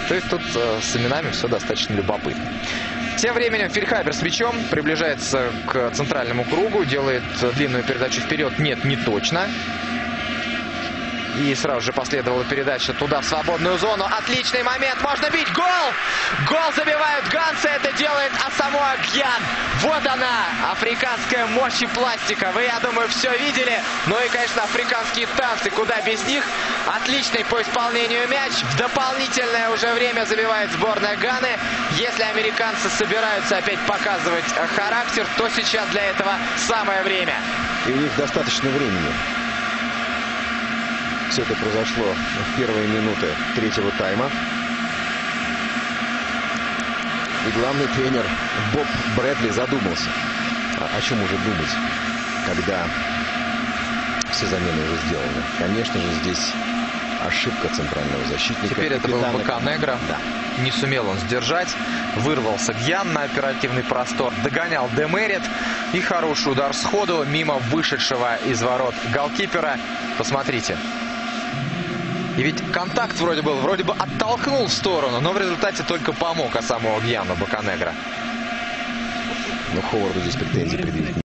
То есть тут с именами все достаточно любопытно. Тем временем Фельдхайбер с мячом приближается к центральному кругу, делает длинную передачу вперед. Нет, не точно. И сразу же последовала передача туда, в свободную зону. Отличный момент, можно бить. Гол! Гол забивают ганцы, это делает Асамоа Гьян. Вот она, африканская мощь и пластика. Вы, я думаю, все видели. Ну и, конечно, африканские танцы, куда без них. Отличный по исполнению мяч. В дополнительное уже время забивает сборная Ганы. Если американцы собираются опять показывать характер, то сейчас для этого самое время. И у них достаточно времени. Все это произошло в первые минуты третьего тайма. И главный тренер Боб Брэдли задумался, о чем уже думать, когда все замены уже сделаны. Конечно же, здесь ошибка центрального защитника. Теперь это был Боканегро. Да. Не сумел он сдержать. Вырвался Гьян на оперативный простор. Догонял Демерит. И хороший удар сходу мимо вышедшего из ворот голкипера. Посмотрите. И ведь контакт вроде был, вроде бы оттолкнул в сторону, но в результате только помог Асамоа Гьяну Боканегро. Но Ховарду здесь претензий предъявить